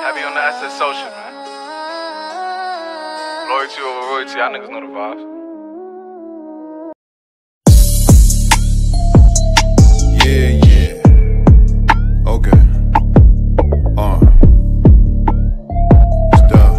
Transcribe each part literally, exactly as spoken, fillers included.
I be on the asset social, man. Loyalty over royalty, y'all niggas know the vibes. Yeah, yeah. Okay. Uh. It's done.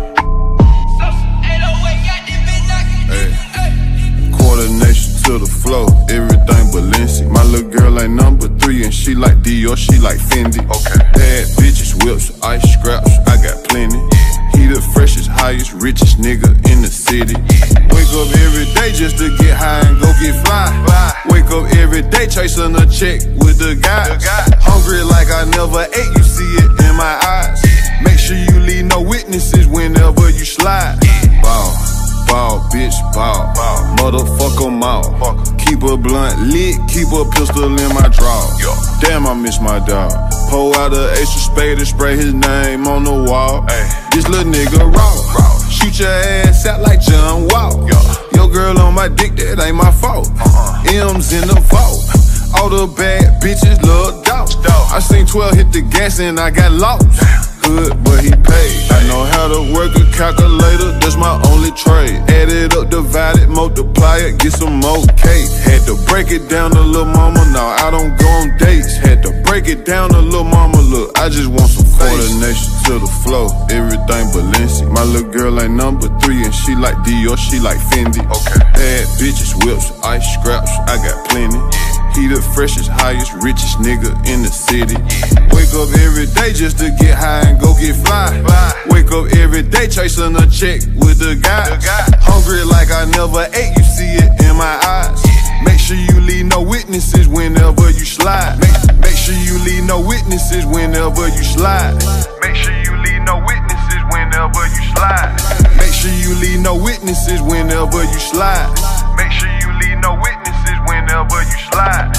Hey. Coordination to the flow, everything Balenci. My little girl ain't number three and she like Dior, she like Fendi. Okay. Bad bitches, whips, ice scraps, I got plenty. He the freshest, highest, richest nigga in the city. Wake up every day just to get high and go get fly. Wake up every day chasing a check with the guys. Hungry like I never ate, you see it in my eyes. Make sure you leave no witnesses whenever you slide. Ball, ball, bitch, ball, motherfuck 'em all. Keep a blunt lit, keep a pistol in my drawer. Damn, I miss my dog. Pull out a ace of spade and spray his name on the wall. This little nigga raw. Shoot your ass out like John Wall. Your girl on my dick, that ain't my fault. M's in the vault. All the bad bitches love dogs. I seen twelve hit the gas and I got lost. Good, but he paid. I know how to work a calculator, that's my only trade. Add it up, divide it, multiply it, get some more cake. Had to break it down to lil' mama, now I don't go on dates. Had to break it down to lil' mama, look, I just want some coordination to the flow, everything Balenci. My little girl ain't number three and she like Dior, she like Fendi. Okay. Bad bitches, whips, ice scraps, I got plenty. He the freshest, highest, richest nigga in the city. Wake up every day just to get high and go get fly. Wake up every day chasing a check with the guys. Hungry like I never ate, you see it in my eyes. Make sure you leave no witnesses whenever you slide. Make, make sure you leave no witnesses whenever you slide. Make sure you leave no witnesses whenever you slide. Make sure you leave no witnesses whenever you slide. Make sure you leave no witnesses whenever you slide.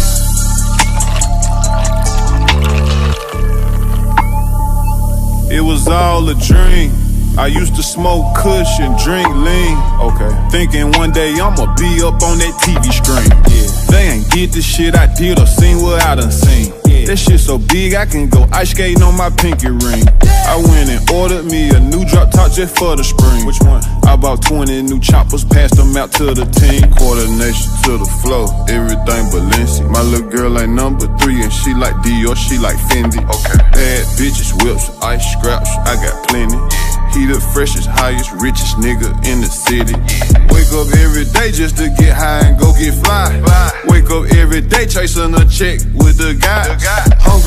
It was all a dream. I used to smoke kush and drink lean. Okay. Thinking one day I'ma be up on that T V screen. Yeah. They ain't get the shit I did or seen what I done seen. Yeah. That shit so big I can go ice skating on my pinky ring. Yeah. I went and ordered me a new drop top just for the spring. Which one? I bought twenty new choppers, passed them out to the team. Coordination to the flow, everything Balenci. My little girl ain't number three and she like Dior, she like Fendi. Okay. Bad bitches, whips, ice scraps, I got plenty. He the freshest, highest, richest nigga in the city. Wake up every day just to get high and go get fly. Wake up every day chasing a check with the guys. Hungry